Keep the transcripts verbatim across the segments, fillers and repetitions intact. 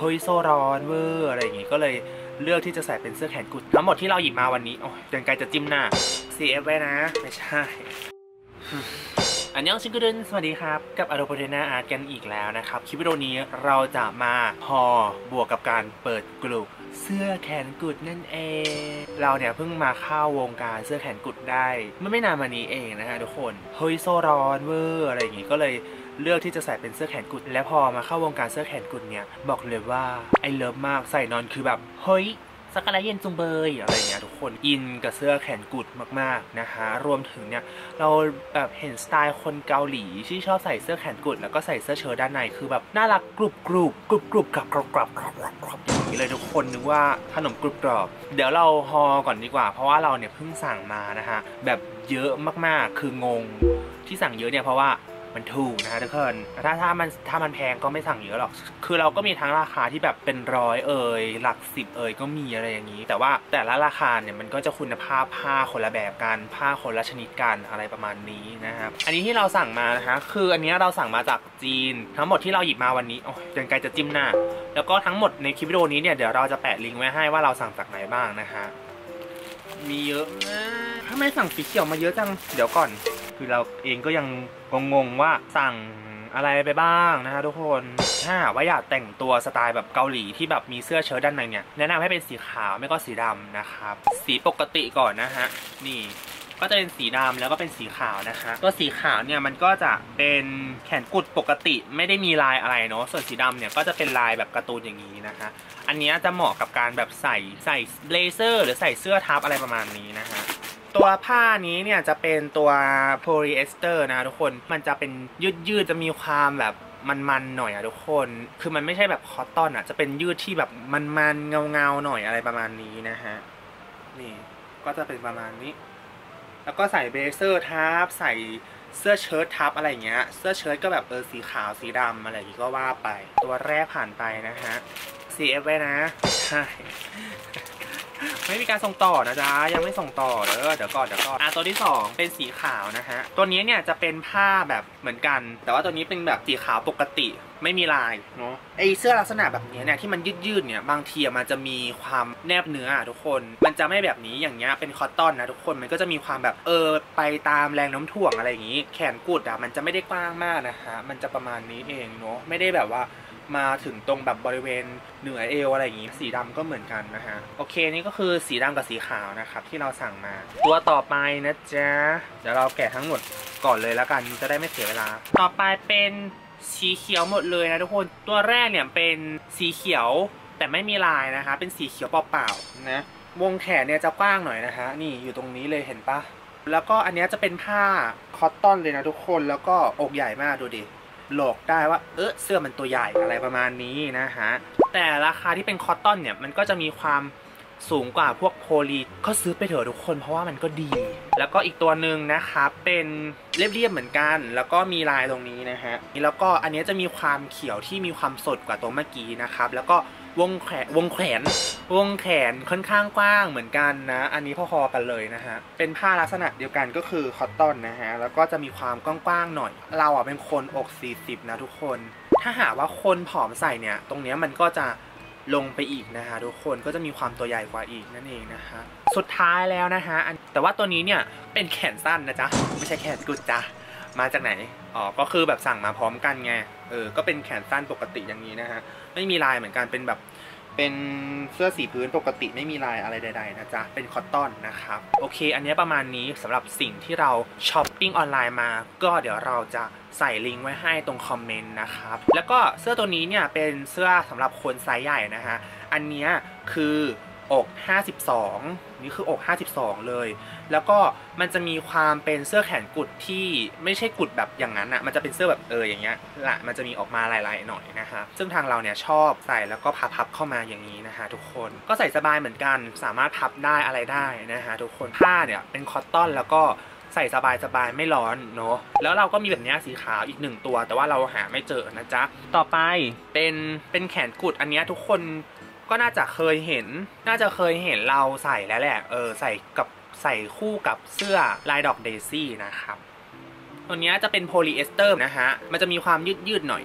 ฮ้ยโซร้อนเวอร์อะไรอย่างงี้ก็เลยเลือกที่จะใส่เป็นเสื้อแขนกุดทั้งหมดที่เราหยิบมาวันนี้โอ้ยเดินไกลจะจิ้มหน้า ซี เอฟ ไว้นะไม่ใช่อันยองชิคกี้พายสวัสดีครับกับอโรโพเทนาอาร์ตกันอีกแล้วนะครับคลิปวิดีโอนี้เราจะมาพอบวกกับการเปิดกลุ่มเสื้อแขนกุดนั่นเองเราเนี่ยเพิ่งมาเข้าวงการเสื้อแขนกุดได้เมื่อไม่นานมานี้เองนะฮะทุกคนเฮ้ยโซร้อนเวอร์อะไรอย่างงี้ก็เลยเลือกที่จะใส่เป็นเสื้อแขนกุดและพอมาเข้าวงการเสื้อแขนกุดเนี่ยบอกเลยว่าไอเลิฟมากใส่นอนคือแบบเฮ้ยสักอะไรเย็นจุงเบยอะไรเงี้ยทุกคนอินกับเสื้อแขนกุดมากๆนะฮะรวมถึงเนี่ยเราแบบเห็นสไตล์คนเกาหลีที่ชอบใส่เสื้อแขนกุดแล้วก็ใส่เสื้อเชิ้ตด้านในคือแบบน่ารักกรุบกรุบกรุบกรุบกรับกรับกรับกรับกรับอย่างนี้เลยทุกคนนึกว่าขนมกรุบกรอบเดี๋ยวเราฮอก่อนดีกว่าเพราะว่าเราเนี่ยเพิ่งสั่งมานะฮะแบบเยอะมากๆคืองงที่สั่งเยอะเนี่ยเพราะว่ามันถูกนะทุกคนถ้าถ้ามันถ้ามันแพงก็ไม่สั่งเยอะหรอกคือเราก็มีทั้งราคาที่แบบเป็นร้อยเอ่ยหลักสิบเอ่ยก็มีอะไรอย่างนี้แต่ว่าแต่ละราคาเนี่ยมันก็จะคุณภาพผ้าคนละแบบกันผ้าคนละชนิดกันอะไรประมาณนี้นะครับอันนี้ที่เราสั่งมานะฮะคืออันนี้เราสั่งมาจากจีนทั้งหมดที่เราหยิบมาวันนี้โอ้ยเดินไกลจะจิ้มหน้าแล้วก็ทั้งหมดในคลิปวิดีโอนี้เนี่ยเดี๋ยวเราจะแปะลิงก์ไว้ให้ว่าเราสั่งจากไหนบ้างนะฮะมีเยอะมากทำไมสั่งสีเขียวมาเยอะจังเดี๋ยวก่อนคือเราเองก็ยังงงๆว่าสั่งอะไรไปบ้างนะฮะทุกคนถ้าว่าอยากแต่งตัวสไตล์แบบเกาหลีที่แบบมีเสื้อเชิ้ตด้านในเนี่ยแนะนำให้เป็นสีขาวไม่ก็สีดำนะครับสีปกติก่อนนะฮะนี่ก็จะเป็นสีดำแล้วก็เป็นสีขาวนะคะตัวสีขาวเนี่ยมันก็จะเป็นแขนกุดปกติไม่ได้มีลายอะไรเนาะส่วนสีดำเนี่ยก็จะเป็นลายแบบการ์ตูนอย่างนี้นะคะอันนี้จะเหมาะกับการแบบใส่ใส่เบลเซอร์หรือใส่เสื้อทับอะไรประมาณนี้นะฮะตัวผ้านี้เนี่ยจะเป็นตัวโพลีเอสเตอร์นะทุกคนมันจะเป็นยืดยืดจะมีความแบบมันๆหน่อยอะทุกคนคือมันไม่ใช่แบบคอตตอนอะจะเป็นยืดที่แบบมันๆเงาๆหน่อยอะไรประมาณนี้นะฮะนี่ก็จะเป็นประมาณนี้แล้วก็ใส่เบลเซอร์ทับใส่เสื้อเชิ้ตทับอะไรอย่างเงี้ยเสื้อเชิ้ตก็แบบเออสีขาวสีดำอะไรอย่างงี้ก็ว่าไปตัวแรกผ่านไปนะฮะ ซี เอฟ ไว้นะใช่ไม่มีการส่งต่อนะจ๊ะยังไม่ส่งต่อเด้อเดี๋ยวก่อนเดี๋ยวก่อนอ่ะตัวที่สองเป็นสีขาวนะฮะตัวนี้เนี่ยจะเป็นผ้าแบบเหมือนกันแต่ว่าตัวนี้เป็นแบบสีขาวปกติไม่มีลายเนาะไอเสื้อลักษณะแบบนี้เนี่ยที่มันยืดยืดเนี่ยบางทีมันจะมีความแนบเนื้อทุกคนมันจะไม่แบบนี้อย่างเงี้ยเป็นคอตตอนนะทุกคนมันก็จะมีความแบบเออไปตามแรงโน้มถ่วงอะไรอย่างงี้แขนกุดอ่ะมันจะไม่ได้กว้างมากนะฮะมันจะประมาณนี้เองเนาะไม่ได้แบบว่ามาถึงตรงแบบบริเวณเหนือเอวอะไรอย่างงี้สีดำก็เหมือนกันนะฮะโอเคนี่ก็คือสีดำกับสีขาวนะครับที่เราสั่งมาตัวต่อไปนะจ๊ะเดี๋ยวเราแกะทั้งหมดก่อนเลยแล้วกันจะได้ไม่เสียเวลาต่อไปเป็นสีเขียวหมดเลยนะทุกคนตัวแรกเนี่ยเป็นสีเขียวแต่ไม่มีลายนะคะเป็นสีเขียวเปล่าๆนะวงแขนเนี่ยจะกว้างหน่อยนะฮะนี่อยู่ตรงนี้เลยเห็นปะแล้วก็อันนี้จะเป็นผ้าคอตตอนเลยนะทุกคนแล้วก็อกใหญ่มากดูดิหลอกได้ว่าเออเสื้อมันตัวใหญ่อะไรประมาณนี้นะฮะแต่ราคาที่เป็นคอตตอนเนี่ยมันก็จะมีความสูงกว่าพวกโพลีก็ซื้อไปเถอะทุกคนเพราะว่ามันก็ดีแล้วก็อีกตัวหนึ่งนะครับเป็นเรียบๆเหมือนกันแล้วก็มีลายตรงนี้นะฮะแล้วก็อันนี้จะมีความเขียวที่มีความสดกว่าตัวเมื่อกี้นะครับแล้วก็วงแขนวงแขนวงแขนค่อนข้างกว้างเหมือนกันนะอันนี้พอๆกันเลยนะฮะเป็นผ้าลักษณะเดียวกันก็คือคอตตอนนะฮะแล้วก็จะมีความกว้างๆหน่อยเราอ่ะเป็นคนอกสี่สิบนะทุกคนถ้าหากว่าคนผอมใส่เนี่ยตรงนี้มันก็จะลงไปอีกนะฮะทุกคนก็จะมีความตัวใหญ่กว่าอีกนั่นเองนะฮะสุดท้ายแล้วนะฮะแต่ว่าตัวนี้เนี่ยเป็นแขนสั้นนะจ๊ะไม่ใช่แขนกุดจ้ะมาจากไหนอ๋อก็คือแบบสั่งมาพร้อมกันไงเออก็เป็นแขนสั้นปกติอย่างนี้นะฮะไม่มีลายเหมือนกันเป็นแบบเป็นเสื้อสีพื้นปกติไม่มีลายอะไรใดๆนะจ๊ะเป็นคอตตอนนะครับโอเคอันนี้ประมาณนี้สำหรับสิ่งที่เราช้อปปิ้งออนไลน์มาก็เดี๋ยวเราจะใส่ลิงก์ไว้ให้ตรงคอมเมนต์นะครับแล้วก็เสื้อตัวนี้เนี่ยเป็นเสื้อสำหรับคนไซส์ใหญ่นะฮะอันนี้คืออกห้าสิบสองนี่คืออกห้าสิบสองเลยแล้วก็มันจะมีความเป็นเสื้อแขนกุดที่ไม่ใช่กุดแบบอย่างนั้นอ่ะมันจะเป็นเสื้อแบบเอออย่างเงี้ยละมันจะมีออกมาลายๆหน่อยนะฮะซึ่งทางเราเนี่ยชอบใส่แล้วก็พับๆเข้ามาอย่างนี้นะฮะทุกคนก็ใส่สบายเหมือนกันสามารถพับได้อะไรได้นะฮะทุกคนผ้าเนี่ยเป็นคอตตอนแล้วก็ใส่สบายๆไม่ร้อนเนาะแล้วเราก็มีแบบนี้สีขาวอีกหนึ่งตัวแต่ว่าเราหาไม่เจอนะจ๊ะต่อไปเป็นเป็นแขนกุดอันนี้ทุกคนก็น่าจะเคยเห็นน่าจะเคยเห็นเราใส่แล้วแหละเออใส่กับใส่คู่กับเสื้อลายดอกเดซี่นะครับตัวนี้จะเป็นโพลีเอสเตอร์นะฮะมันจะมีความยืดยืดหน่อย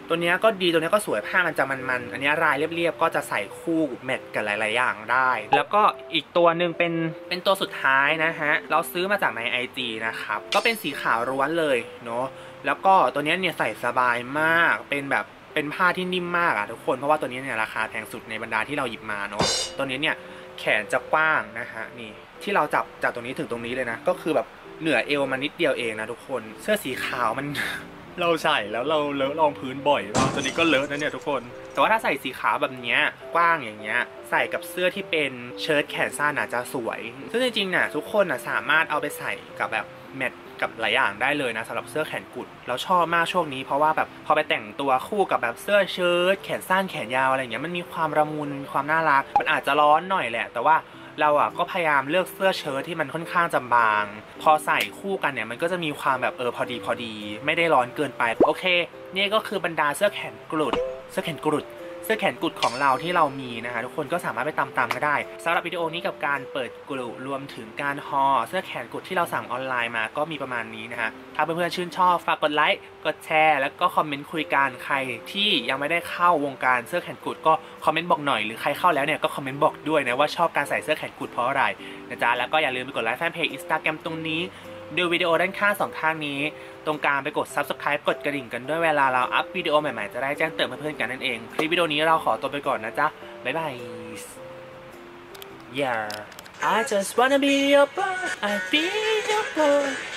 ตัวนี้ก็ดีตัวนี้ก็สวยผ้ามันจะมันๆอันนี้รายเรียบๆก็จะใส่คู่แมทกับหลายๆอย่างได้แล้วก็อีกตัวหนึ่งเป็นเป็นตัวสุดท้ายนะฮะเราซื้อมาจากใน ไอ จี นะครับก็เป็นสีขาวล้วนเลยเนาะแล้วก็ตัวนี้เนี่ยใส่สบายมากเป็นแบบเป็นผ้าที่นิ่มมากอะทุกคนเพราะว่าตัวนี้เนี่ยราคาแพงสุดในบรรดาที่เราหยิบมาเนาะตัวนี้เนี่ยแขนจะกว้างนะฮะนี่ที่เราจับจากตรงนี้ถึงตรงนี้เลยนะก็คือแบบเหนือเอวมานิดเดียวเองนะทุกคนเสื้อสีขาวมัน เราใส่แล้วเราเลอะรองพื้นบ่อยมากตัวนี้ก็เลอะนะเนี่ยทุกคนแต่ว่าถ้าใส่สีขาวแบบนี้กว้างอย่างเงี้ยใส่กับเสื้อที่เป็นเชิ้ตแขนสั้นอาจจะสวยซึ่งจริงๆน่ะทุกคนน่ะสามารถเอาไปใส่กับแบบแมทกับหลายอย่างได้เลยนะสำหรับเสื้อแขนกุดเราชอบมากช่วงนี้เพราะว่าแบบพอไปแต่งตัวคู่กับแบบเสื้อเชิ้ตแขนสั้นแขนยาวอะไรเงี้ยมันมีความละมุนความน่ารักมันอาจจะร้อนหน่อยแหละแต่ว่าเราอ่ะก็พยายามเลือกเสื้อเชิ้ตที่มันค่อนข้างจะบางพอใส่คู่กันเนี่ยมันก็จะมีความแบบเออพอดีพอดีไม่ได้ร้อนเกินไปโอเคนี่ก็คือบรรดาเสื้อแขนกุดเสื้อแขนกุดเสื้อแขนกุดของเราที่เรามีนะคะทุกคนก็สามารถไปตามๆก็ได้สำหรับวิดีโอนี้กับการเปิดกลุ่มรวมถึงการฮอเสื้อแขนกุดที่เราสั่งออนไลน์มาก็มีประมาณนี้นะฮะถ้าเพื่อนๆชื่นชอบฝากกดไลค์กดแชร์แล้วก็คอมเมนต์คุยกันใครที่ยังไม่ได้เข้าวงการเสื้อแขนกุดก็คอมเมนต์บอกหน่อยหรือใครเข้าแล้วเนี่ยก็คอมเมนต์บอกด้วยนะว่าชอบการใส่เสื้อแขนกุดเพราะอะไรนะจ๊ะแล้วก็อย่าลืมไปกดไลค์แฟนเพจ Instagram ตรงนี้ดูวิดีโอด้านข้างสองข้างนี้ตรงกลางไปกด ซับสไครบ์ กดกระดิ่งกันด้วยเวลาเราอัพวิดีโอใหม่ๆจะได้แจ้งเตือนเพื่อนๆกันนั่นเองคลิปวิดีโอนี้เราขอตัวไปก่อนนะจ๊ะบ๊ายบาย yeah I just wanna be your boy I be your boy